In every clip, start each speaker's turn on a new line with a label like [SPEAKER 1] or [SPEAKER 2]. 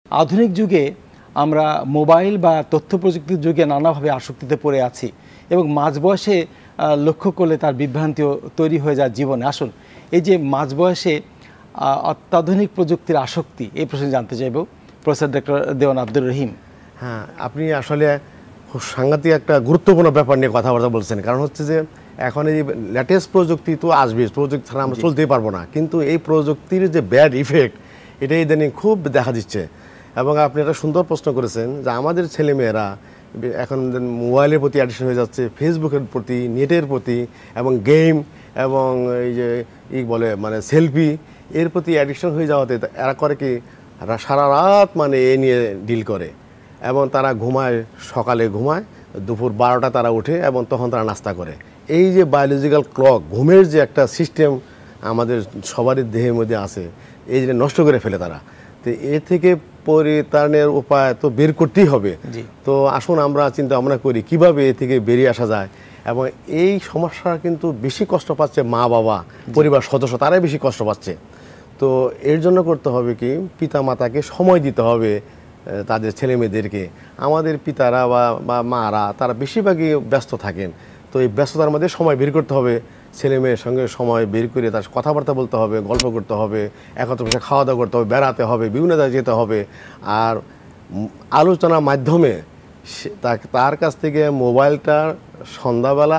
[SPEAKER 1] আধুনিক যুগে আমরা মোবাইল বা তথ্য প্রযুক্তির যুগে নানাভাবে আসক্তিতে পড়ে আছি এবং মাঝ বয়সে লক্ষ্য করলে তার বিভ্রান্তিও তৈরি হয়ে যায় জীবনে। আসুন এই যে মাঝ বয়সে অত্যাধুনিক প্রযুক্তির আসক্তি, এই প্রশ্নে জানতে চাইব প্রফেসর ডক্টর দেওয়ান আব্দুর রহিম।
[SPEAKER 2] হ্যাঁ, আপনি আসলে সাংঘাতিক একটা গুরুত্বপূর্ণ ব্যাপার নিয়ে কথাবার্তা বলছেন। কারণ হচ্ছে যে এখন এই লেটেস্ট প্রযুক্তি তো আসবে, প্রযুক্তি ছাড়া আমরা চলতেই পারবো না, কিন্তু এই প্রযুক্তির যে ব্যাড ইফেক্ট এটা ইদানিং খুব দেখা দিচ্ছে। এবং আপনি একটা সুন্দর প্রশ্ন করেছেন যে আমাদের ছেলেমেয়েরা এখন মোবাইলের প্রতি অ্যাডিকশন হয়ে যাচ্ছে, ফেসবুকের প্রতি, নেটের প্রতি, এবং গেম এবং এই যে বলে মানে সেলফি, এর প্রতি অ্যাডিকশন হয়ে যাওয়াতে এরা করে কি সারা রাত মানে এ নিয়ে ডিল করে, এবং তারা ঘুমায়, সকালে ঘুমায়, দুপুর 12টা তারা ওঠে এবং তখন তারা নাস্তা করে। এই যে বায়োলজিক্যাল ক্লক, ঘুমের যে একটা সিস্টেম আমাদের সবারই দেহের মধ্যে আছে, এই যে নষ্ট করে ফেলে তারা। তো এ থেকে পরিত্রাণের উপায় তো বের করতেই হবে। তো আসুন আমরা চিন্তা ভাবনা করি কীভাবে এ থেকে বেরিয়ে আসা যায়। এবং এই সমস্যা কিন্তু বেশি কষ্ট পাচ্ছে মা বাবা, পরিবার সদস্য, তারাই বেশি কষ্ট পাচ্ছে। তো এর জন্য করতে হবে কি, পিতা মাতাকে সময় দিতে হবে তাদের ছেলে মেয়েদেরকে। আমাদের পিতারা বা মারা তারা বেশিরভাগই ব্যস্ত থাকেন। তো এই ব্যস্ততার মধ্যে সময় বের করতে হবে, ছেলে মেয়ের সঙ্গে সময় বের করে তার কথাবার্তা বলতে হবে, গল্প করতে হবে, একত্র বসে খাওয়া দাওয়া করতে হবে, বেড়াতে হবে, বিভিন্ন জায়গায় যেতে হবে। আর আলোচনার মাধ্যমে তার কাছ থেকে মোবাইলটা সন্ধ্যাবেলা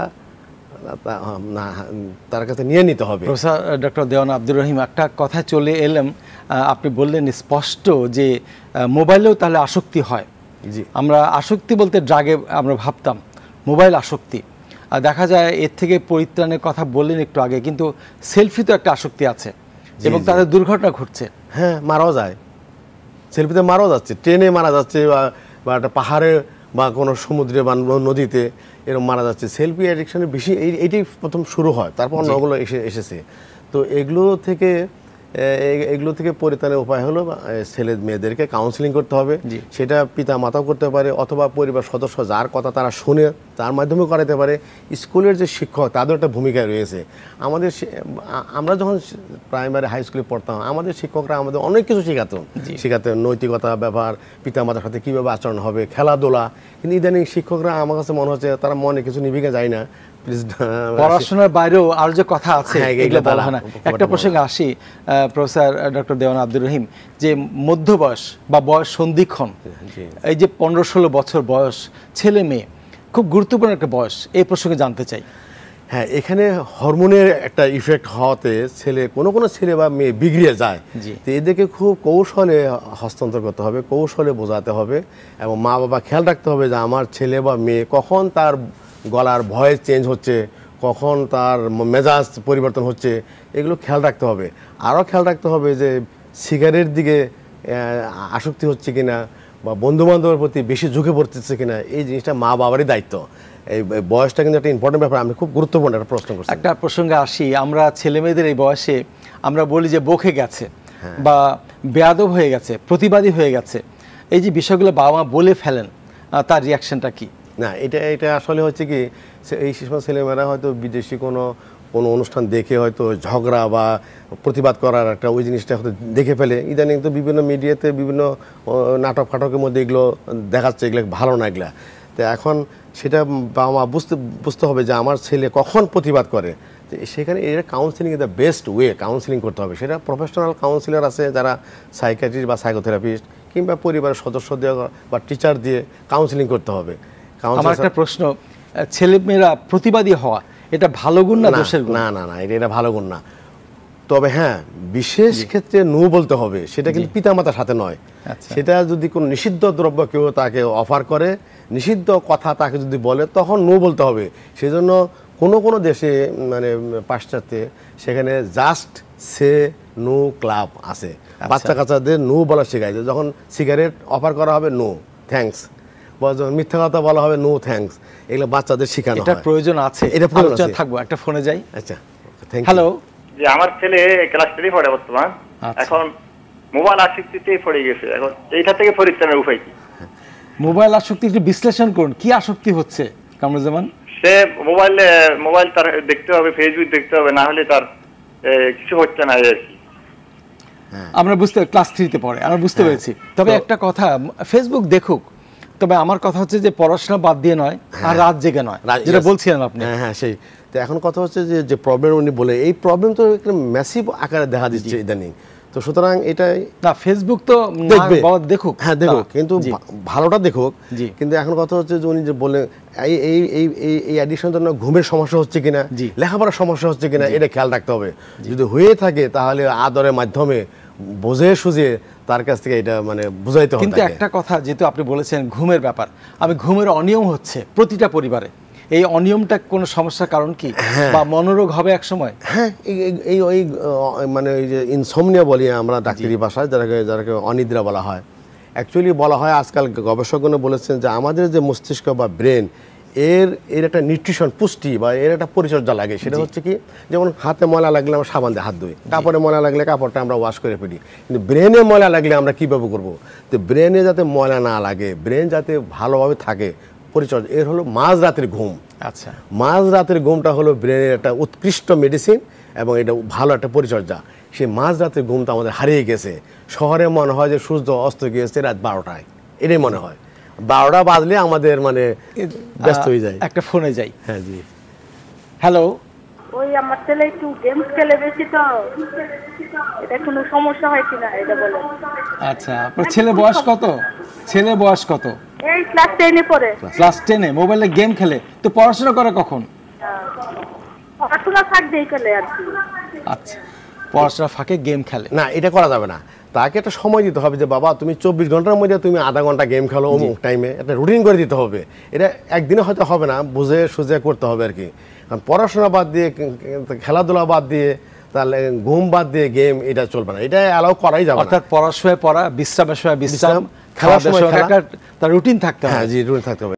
[SPEAKER 2] তার কাছে নিয়ে নিতে হবে।
[SPEAKER 1] প্রফেসর ডক্টর দেওয়ান আব্দুর রহিম, একটা কথা চলে এলাম, আপনি বললেন স্পষ্ট যে মোবাইলেও তাহলে আসক্তি হয়।
[SPEAKER 2] জি,
[SPEAKER 1] আমরা আসক্তি বলতে ড্রাগে আমরা ভাবতাম, মোবাইল আসক্তি। দেখা যায় এর থেকে পরিত্রাণের কথা বললেন একটু আগে, কিন্তু সেলফি তো একটা আসক্তি আছে এবং তাদের দুর্ঘটনা ঘটছে।
[SPEAKER 2] হ্যাঁ, মারাও যায়, সেলফিতে মারাও যাচ্ছে, ট্রেনে মারা যাচ্ছে, বা একটা পাহাড়ে বা কোনো সমুদ্রে বা নদীতে এরকম মারা যাচ্ছে। সেলফি অ্যাডিকশনের বেশি এইটাই প্রথম শুরু হয়, তারপর অন্যগুলো এসেছে। তো এগুলো থেকে পরিত্রাণের উপায় হলো ছেলে মেয়েদেরকে কাউন্সিলিং করতে হবে। সেটা পিতা মাতাও করতে পারে, অথবা পরিবার সদস্য যার কথা তারা শুনে তার মাধ্যমে করাতে পারে। স্কুলের যে শিক্ষক, তাদের একটা ভূমিকা রয়েছে। আমরা যখন প্রাইমারি হাই স্কুলে পড়তাম, আমাদের শিক্ষকরা আমাদের অনেক কিছু শেখাতেন, নৈতিকতা, ব্যাপার, পিতা মাতার সাথে কীভাবে আচরণ হবে, খেলাধুলা। কিন্তু ইদানিং শিক্ষকরা আমার কাছে মনে হচ্ছে তারা মনে কিছু নিবিকে যায় না,
[SPEAKER 1] পড়াশোনার বাইরেও আর যে কথা আছে এগুলো বলা হয় না। একটা প্রসঙ্গে আসি প্রফেসর ডক্টর দেওয়ান আব্দুর রহিম, যে মধ্য বয়স বা বয়স সন্ধিক্ষণ, এই যে 15-16 বছর বয়স ছেলে মেয়ে, খুব গুরুত্বপূর্ণ একটা বয়স, এই প্রসঙ্গে জানতে চাই।
[SPEAKER 2] হ্যাঁ, এখানে হরমোনের একটা ইফেক্ট হওয়াতে কোনো ছেলে বা মেয়ে বিগড়িয়ে যায়। তো এদেরকে খুব কৌশলে হস্তান্তর করতে হবে, কৌশলে বোঝাতে হবে, এবং মা বাবা খেয়াল রাখতে হবে যে আমার ছেলে বা মেয়ে কখন তার গলার ভয়েস চেঞ্জ হচ্ছে, কখন তার মেজাজ পরিবর্তন হচ্ছে, এগুলো খেয়াল রাখতে হবে। আরও খেয়াল রাখতে হবে যে সিগারেট দিকে আসক্তি হচ্ছে কিনা, বা বন্ধুবান্ধবের প্রতি বেশি ঝুঁকে পড়তেছে কিনা, এই জিনিসটা মা বাবারই দায়িত্ব। এই বয়সটা কিন্তু একটা ইম্পর্টেন্ট ব্যাপার। আমি খুব গুরুত্বপূর্ণ একটা প্রশ্ন করছি।
[SPEAKER 1] একটা প্রসঙ্গে আসি, আমরা ছেলে মেয়েদের এই বয়সে আমরা বলি যে বকে গেছে বা বেয়াদব হয়ে গেছে, প্রতিবাদী হয়ে গেছে, এই যে বিষয়গুলো বাবা মা বলে ফেলেন, তার রিয়াকশনটা কি?
[SPEAKER 2] না, এটা আসলে হচ্ছে কি, এই সময় ছেলেমেয়েরা হয়তো বিদেশি কোনো অনুষ্ঠান দেখে হয়তো ঝগড়া বা প্রতিবাদ করার একটা ওই জিনিসটা হয়তো দেখে ফেলে। ইদানিং তো বিভিন্ন মিডিয়াতে বিভিন্ন নাটক ফাটকের মধ্যে এগুলো দেখাচ্ছে, এগুলো ভালো না এগুলা। তো এখন সেটা বাবা মা বুঝতে হবে যে আমার ছেলে কখন প্রতিবাদ করে। তো সেখানে এটা counselling is the best way, counselling করতে হবে। সেটা প্রফেশনাল কাউন্সিলর আছে যারা সাইকিয়াট্রিস্ট বা সাইকোথেরাপিস্ট, কিংবা পরিবারের সদস্য দিয়ে বা টিচার দিয়ে কাউন্সিলিং করতে হবে।
[SPEAKER 1] আমার একটা প্রশ্ন, ছেলে মেয়েরা প্রতিবাদী হওয়া এটা ভালো গুণ না দোষের গুণ?
[SPEAKER 2] না, এটা ভালো গুণ না। তবে হ্যাঁ, বিশেষ ক্ষেত্রে নো বলতে হবে, সেটা কিন্তু পিতামাতার সাথে নয়। সেটা যদি কোনো নিষিদ্ধ দ্রব্য কেউ তাকে অফার করে, নিষিদ্ধ কথা তাকে যদি বলে, তখন নো বলতে হবে। সেজন্য কোনো দেশে মানে পাশ্চাত্যে সেখানে জাস্ট সে নো ক্লাব আছে। বাচ্চা কাচ্চাদের নো বলা শেখায়। যখন সিগারেট অফার করা হবে, নো থ্যাঙ্কস, বা যখন মিথ্যা কথা বলা হবে, নো থ্যাঙ্কস, এগুলো বাচ্চাদের শেখানো হয়।
[SPEAKER 1] এটা প্রয়োজন আছে, এটা প্রয়োজন থাকবো। একটা ফোনে যাই।
[SPEAKER 2] আচ্ছা,
[SPEAKER 3] হ্যালো। যে আমার ছেলে ক্লাস 3 পড়ে বর্তমান, এখন মোবাইল আসক্তিতেই পড়ে গেছে। এখন এইটা থেকে পরিত্রাণের উপায় কি?
[SPEAKER 1] মোবাইল আসক্তি একটু বিশ্লেষণ করুন, কি আসক্তি হচ্ছে কামরুজ্জামান?
[SPEAKER 3] সে মোবাইল তার দেখতে হবে, ফেসবুক দেখতে হবে, না হলে তার কিছু হচ্ছে না আর কি।
[SPEAKER 1] আমরা বুঝতে ক্লাস 3-তে পড়ে আমরা বুঝতে পেরেছি। তবে একটা কথা, ফেসবুক দেখুক, তবে আমার কথা হচ্ছে যে পড়াশোনা বাদ দিয়ে নয় আর রাত জেগে নয়, যেটা বলছিলেন আপনি।
[SPEAKER 2] হ্যাঁ সেই তো এখন কথা হচ্ছে যে প্রবলেম উনি বলে, এই প্রবলেম তো একটা ম্যাসিভ আকারে দেখা দিচ্ছে ইদানিং। তো সুতরাং এটাই
[SPEAKER 1] না, ফেসবুক তো দেখুক,
[SPEAKER 2] হ্যাঁ দেখুক, কিন্তু ভালোটা দেখুক। কিন্তু এখন কথা হচ্ছে যে উনি যে বলে এই এই এই এই অ্যাডিকশন জন্য ঘুমের সমস্যা হচ্ছে কিনা, লেখাপড়ার সমস্যা হচ্ছে কিনা, এটা খেয়াল রাখতে হবে। যদি হয়ে থাকে তাহলে আদরের মাধ্যমে বুঝে সুঝে তার কাছ থেকে এটা মানে বুঝাইতে হবে।
[SPEAKER 1] কিন্তু একটা কথা, যেহেতু আপনি বলেছেন ঘুমের ব্যাপার, আমি ঘুমের অনিয়ম হচ্ছে প্রতিটা পরিবারে, এই অনিয়মটা কোনো সমস্যার কারণ কি, বা মনোরোগ হবে এক সময়?
[SPEAKER 2] হ্যাঁ, এই ওই মানে ওই যে ইনসমনিয়া বলি আমরা ডাক্তারি ভাষায়, যারাকে অনিদ্রা বলা হয়। অ্যাকচুয়ালি বলা হয়, আজকাল গবেষকগণ বলেছেন যে আমাদের যে মস্তিষ্ক বা ব্রেন, এর একটা নিউট্রিশন, পুষ্টি বা এর একটা পরিচর্যা লাগে। সেটা হচ্ছে কি, যেমন হাতে ময়লা লাগলে আমরা সাবান দিয়ে হাত ধুই, কাপড়ে ময়লা লাগলে কাপড়টা আমরা ওয়াশ করে ফেলি, কিন্তু ব্রেনে ময়লা লাগলে আমরা কীভাবে করবো? তো ব্রেনে যাতে ময়লা না লাগে, ব্রেন যাতে ভালোভাবে থাকে, পরিচর্যা, এর হলো মাঝরাতের ঘুম।
[SPEAKER 1] আচ্ছা,
[SPEAKER 2] মাঝরাতের ঘুমটা হলো ব্রেনের একটা উৎকৃষ্ট মেডিসিন এবং এটা ভালো একটা পরিচর্যা। সেই মাঝরাতের ঘুমটা আমাদের হারিয়ে গেছে। শহরে মনে হয় যে সূর্য অস্ত গিয়েছে রাত 12টায়, এটাই মনে হয়। 12টা বাজলে আমাদের মানে ব্যস্ত হয়ে যায়।
[SPEAKER 1] একটা ফোনে যাই।
[SPEAKER 2] হ্যাঁ জি,
[SPEAKER 1] হ্যালো।
[SPEAKER 4] ওই আমার ছেলে একটু গেম খেলে বেশি, তো এটা কোনো সমস্যা হয় কিনা এটা বলেন।
[SPEAKER 1] আচ্ছা, আপনার ছেলে বয়স কত? ছেলে বয়স কত?
[SPEAKER 4] এই ক্লাস 10-এ পড়ে।
[SPEAKER 1] ক্লাস 10-এ মোবাইলে গেম খেলে, তো পড়াশোনা করে কখন?
[SPEAKER 4] পড়াশোনা থাকবেই খেলে আর কি।
[SPEAKER 1] আচ্ছা, পড়াশোনা ফাঁকে গেম খেলে
[SPEAKER 2] না, এটা করা যাবে না। তাকে একটা সময় দিতে হবে যে বাবা তুমি 24 ঘন্টার মধ্যে তুমি আধা ঘন্টা গেম খেলো, অমুক টাইমে একটা রুটিন করে দিতে হবে। এটা একদিনে হয়তো হবে না, বুঝে সুঝে করতে হবে আর কি। কারণ পড়াশোনা বাদ দিয়ে, খেলাধুলা বাদ দিয়ে, তাহলে ঘুম বাদ দিয়ে গেম, এটা চলবে না, এটা অ্যালাউ করাই যাবে না।
[SPEAKER 1] অর্থাৎ পড়ার সময় পড়া, বিশ্রামের সময় বিশ্রাম,
[SPEAKER 2] খেলার সময়
[SPEAKER 1] একটা তার রুটিন থাকতে হবে।
[SPEAKER 2] হ্যাঁ জি, রুটিন থাকতে হবে।